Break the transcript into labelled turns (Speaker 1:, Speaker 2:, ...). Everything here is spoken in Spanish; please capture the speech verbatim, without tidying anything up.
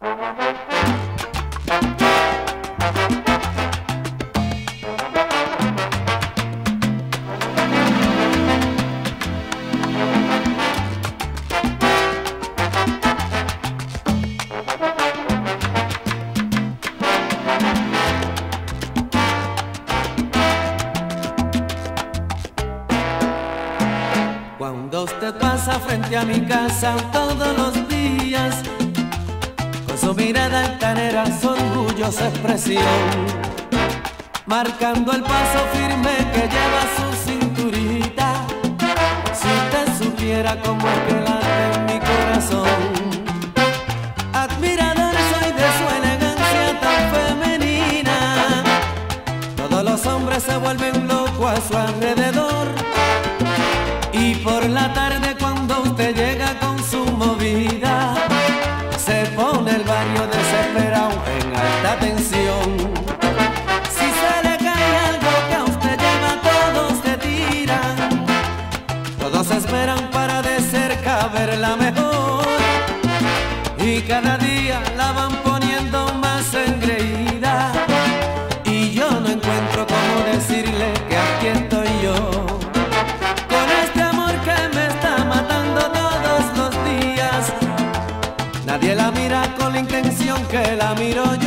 Speaker 1: Cuando usted pasa frente a mi casa todos los días, con su mirada altanera, su orgullosa expresión, marcando el paso firme que lleva su cinturita, si usted supiera cómo es que late en mi corazón. Admirador soy de su elegancia tan femenina, todos los hombres se vuelven locos a su alrededor. Y por la tarde cuando usted llega con su movida, se pone el barrio desesperado en alta tensión. Si se le cae algo que a usted lleva, todos se tiran, todos esperan para de cerca verla mejor, y cada día la van poniendo más engreída, y yo no encuentro cómo decirle que aquí estoy yo. Nadie la mira con la intención que la miro yo.